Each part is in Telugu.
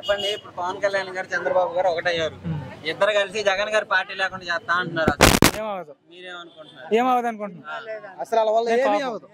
చెప్పండి, ఇప్పుడు పవన్ కళ్యాణ్ గారు చంద్రబాబు గారు ఒకటయ్యారు, ఇద్దరు కలిసి జగన్ గారు పార్టీ లేకుండా చేస్తా అంటున్నారు. మీరేమనుకుంటున్నారు? ఏమవుతుంది అనుకుంటున్నారు? అసలు వాళ్ళ వల్ల ఏమీ అవ్వదు.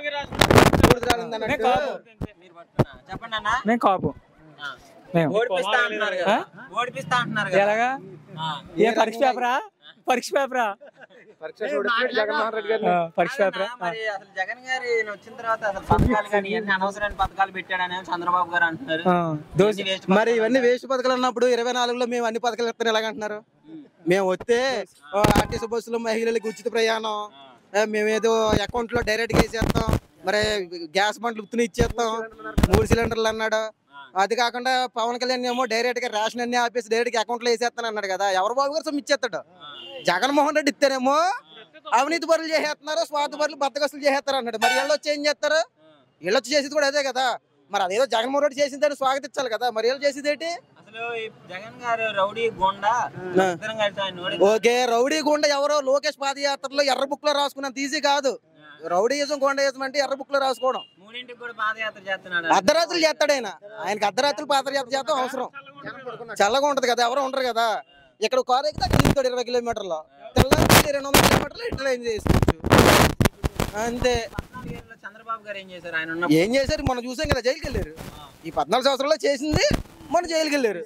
చెప్పండి అన్న. మేము కాపు. ఓడిపిస్తా అంటున్నారు కదా, ఓడిపిస్తా అంటున్నారు కదా. ఎలాగా? ఏ పరీక్ష పేపరా? పరీక్ష పేపరా? జగన్మోహన్ రెడ్డి గారు పరీక్ష పేపరా? మరి అసలు జగన్ గారి వచ్చిన తర్వాత అసలు పథకాలు కానీ ఇవన్నీ అనవసరమైన పథకాలు పెట్టాడని చంద్రబాబు గారు అంటున్నారు. మరి ఇవన్నీ వేస్ట్ పథకాలు అన్నప్పుడు 24లో మేము అన్ని పథకాలు ఇస్తాను ఎలాగంటున్నారు? మేము వస్తే ఆర్టీసీ బస్సులు మహిళలకు ఉచిత ప్రయాణం, మేమేదో అకౌంట్ లో డైరెక్ట్ గా వేసేస్తాం, మరి గ్యాస్ బండ్లు ఉత్తుని ఇచ్చేస్తాం, 3 సిలిండర్లు అన్నాడు. అది కాకుండా పవన్ కళ్యాణ్ ఏమో డైరెక్ట్ గా రేషన్ అన్ని ఆపేసి డైరెక్ట్ గా అకౌంట్ లో వేసేస్తాను అన్నాడు కదా. ఎవరు బాబు గారు సొమ్ము ఇచ్చేస్తాడు? జగన్మోహన్ రెడ్డి ఇస్తేనేమో అవినీతి పరులు చేసేస్తున్నారు, స్వార్థ పరులు బద్దగస్తులు చేసేస్తారు అన్నాడు. మరి వీళ్ళు వచ్చి ఏం చేస్తారు? వీళ్ళు వచ్చి చేసేది కూడా అదే కదా. మరి అదేదో జగన్మోహన్ రెడ్డి చేసిందని స్వాగతించాలి కదా. మరి వీళ్ళు చేసేది ఏంటి? జగన్ గారు రౌడీ గుండా. ఓకే, రౌడీ గుండా ఎవరో లోకేష్ పాదయాత్రలో ఎర్ర బుక్ లో రాసుకున్నంత ఈజీ కాదు. రౌడీయిజం గుండాయిజం అంటే ఎర్ర బుక్ లో రాసుకోవడం. అర్ధరాత్రులు చేస్తాడు ఆయన. ఆయనకి అర్ధరాత్రులు పాదయాత్ర చేస్తాం అవసరం. చల్లగా ఉంటది కదా, ఎవరో ఉండరు కదా. ఇక్కడ కారు ఎక్కితే అక్కడ దిగుతాడు 20 కిలోమీటర్లు, తెల్లారి 200 కిలోమీటర్లు ఇట్లా ఏం చేసుకోవచ్చు అంతే. చంద్రబాబు గారు ఏం చేశారు? మనం చూసాం కదా, జైలుకి వెళ్ళారు. ఈ 14 సంవత్సరాల్లో చేసింది మన జైలుకి వెళ్ళారు.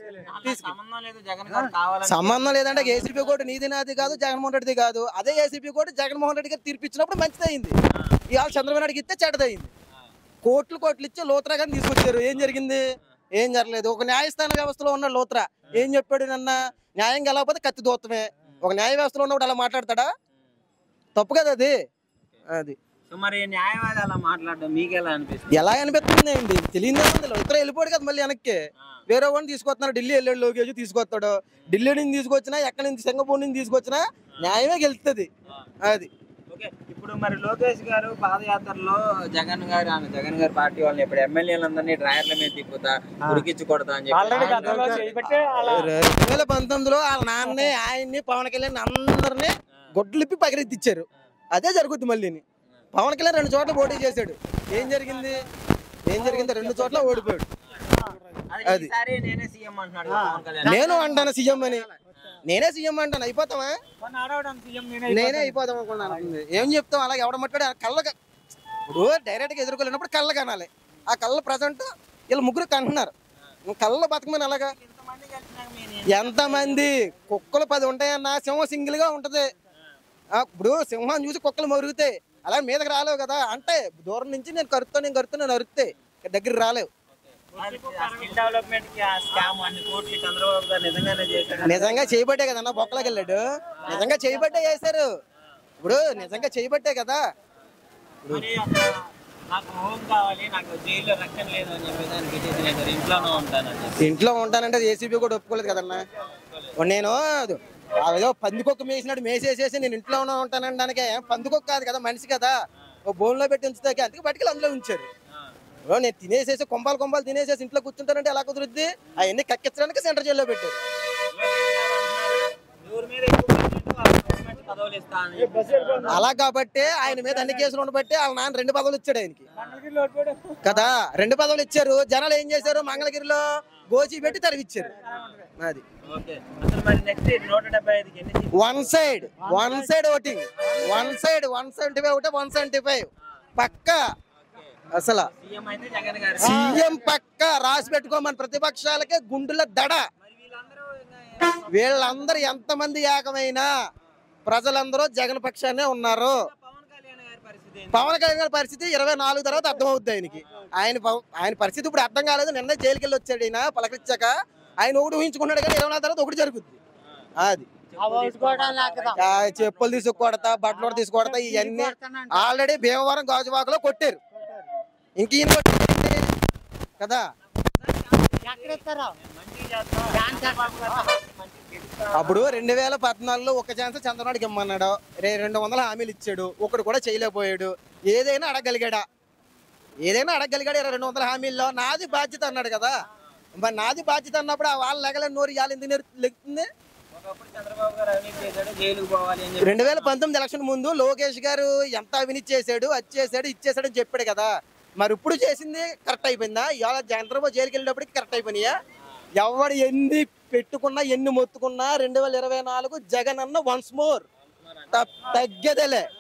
సంబంధం లేదంటే ఏసీపీ కోర్టు నీది నాది కాదు, జగన్మోహన్ రెడ్డిది కాదు. అదే ఏసీపీ కోర్టు జగన్మోహన్ రెడ్డి గారు తీర్పిచ్చినప్పుడు మంచిది అయింది. ఇవాళ చంద్రబాబు నాయుడుకి ఇస్తే చెడ్డదయింది. కోట్లు ఇచ్చి లోత్రా గారిని తీసుకొచ్చారు. ఏం జరిగింది? ఏం జరగలేదు. ఒక న్యాయస్థాన వ్యవస్థలో ఉన్న లోత్రా ఏం చెప్పాడు? నన్న న్యాయం గెలవకపోతే కత్తి దూత్తమే. ఒక న్యాయ వ్యవస్థలో ఉన్నప్పుడు అలా మాట్లాడతాడా? తప్పు కదా అది. అది మరి న్యాయవాది అలా మాట్లాడడం మీకు ఎలా అనిపిస్తుంది? ఎలా అనిపిస్తుంది అండి? తెలియదే ఉంది. ఇతర వెళ్ళిపోయాడు కదా, మళ్ళీ వెనక్కి వేరే వాడిని తీసుకొస్తున్నారు. ఢిల్లీ వెళ్ళాడు లోకేష్, తీసుకొస్తాడు. ఢిల్లీ నుంచి తీసుకొచ్చినా, ఎక్కడి నుంచి సింగపూర్ నుంచి తీసుకొచ్చినా న్యాయమే గెలుస్తుంది. అది ఇప్పుడు మరి లోకేష్ గారు పాదయాత్రలో జగన్ గారి పార్టీ వాళ్ళని ఇప్పుడు ఎమ్మెల్యేలందరినీ డ్రైవర్ల మీద తిప్పుతా, ఉరికిచ్చి కొడతా అని చెప్పి 2019లో వాళ్ళ నాన్నే ఆయన్ని పవన్ కళ్యాణ్ అందరినీ గొడ్లిప్పి పగిరెత్తిచ్చారు. అదే జరుగుద్ది మళ్ళీ. పవన్ కళ్యాణ్ 2 చోట్ల పోటీ చేశాడు. ఏం జరిగింది? 2 చోట్ల ఓడిపోయాడు. అది నేను అంటాను సీఎం అని. నేనే సీఎం అంటాను. అయిపోతావా? నేనే అయిపోతాం అనుకున్నాను. ఏం చెప్తాం? అలాగే ఎవడ మట్టాడు కళ్ళగా. ఇప్పుడు డైరెక్ట్ గా ఎదుర్కోలేనప్పుడు కళ్ళ కనాలి. ఆ కళ్ళ ప్రజెంట్ వీళ్ళు ముగ్గురు కంటున్నారు. కళ్ళ బతకమని అలాగా ఎంతమంది కుక్కలు 10 ఉంటాయన్న, సింహం సింగిల్ గా ఉంటది. ఇప్పుడు సింహాన్ని చూసి కుక్కలు మరుగుతాయి. అలా మీదకి రాలేవు కదా. అంటే దూరం నుంచి నేను కరుతాను అరుస్తే దగ్గర రాలేవు. నిజంగా చేయబట్టే కదన్నా బొక్కలోకి వెళ్ళాడు. నిజంగా చేయబట్టే చేశారు. ఇప్పుడు నిజంగా చేయబట్టే కదా. ఇంట్లో ఉంటానంటే ఏసీబీ కూడా ఒప్పుకోలేదు కదన్నా. నేను ఏదో పందికొక్క మేసినాడు మేసేసేసి నేను ఇంట్లో ఉంటానడానికి. పందికొక్క కాదు కదా, మనిషి కదా. బోన్లో పెట్టి ఉంచుతాకి, అందుకే బయటకి అందులో ఉంచారు. నేను తినేసేసి కొంపాలు తినేసేసి ఇంట్లో కూర్చుంటానంటే ఎలా కుదురుద్ది? అవన్నీ కక్కించడానికి సెంటర్ జైల్లో పెట్టారు. అలా కాబట్టి ఆయన మీద అన్ని కేసులు ఉండబట్టి వాళ్ళ నాన్న 2 పదవులు ఇచ్చాడు ఆయనకి కదా. 2 పదవులు ఇచ్చారు. జనాలు ఏం చేశారు? మంగళగిరిలో గోచి పెట్టి తరివిచ్చారు. అది వన్ సైడ్ ఓటింగ్. 175 ఒకటే 175 పక్కా. అసలు సీఎం పక్క రాసి పెట్టుకోమని ప్రతిపక్షాలకే గుండెల దడ. వీళ్ళందరూ ఎంతమంది ఏకమైనా ప్రజలందరూ జగన్ పక్షానే ఉన్నారు. పవన్ కళ్యాణ్ గారి పరిస్థితి 24 తర్వాత అర్థమవుద్ది ఆయనకి. ఆయన పరిస్థితి ఇప్పుడు అర్థం కాలేదు. నిన్న జైలుకి వెళ్ళి వచ్చాడు ఆయన పలకరించాక. ఆయన ఒకటి ఊహించుకున్నాడు కానీ 24 తర్వాత ఒకటి జరుగుద్ది. అది చెప్పులు తీసుకొడతా, బట్టలు తీసుకొడతా, ఇవన్నీ ఆల్రెడీ భీమవరం గాజువాకలో కొట్టారు. ఇంక ఈయన కొట్టారు కదా. అప్పుడు 2014లో ఒక ఛాన్స్ చంద్రబాబుకి ఇమ్మన్నాడు. 200 హామీలు ఇచ్చాడు. ఒకడు కూడా చేయలేకపోయాడు. ఏదైనా అడగలిగాడా? 200 హామీల్లో నాది బాధ్యత అన్నాడు కదా. మరి నాది బాధ్యత అన్నప్పుడు వాళ్ళ లెగలని నోరు ఇవాళ ఎందుకు లెక్కుతుంది? 2019 ఎలక్షన్ ముందు లోకేష్ గారు ఎంత అవినీతి చేశాడు, అది చేశాడు, ఇచ్చేసాడు అని చెప్పాడు కదా. మరి ఇప్పుడు చేసింది కరెక్ట్ అయిపోయిందా? ఇవాళ చంద్రబాబు జైలుకి వెళ్ళేటప్పటికి కరెక్ట్ అయిపోయినాయా? ఎవడు ఎన్ని పెట్టుకున్నా ఎన్ని మొత్తుకున్నా 2024 జగన్ అన్న వన్స్ మోర్ తగ్గేదేలే.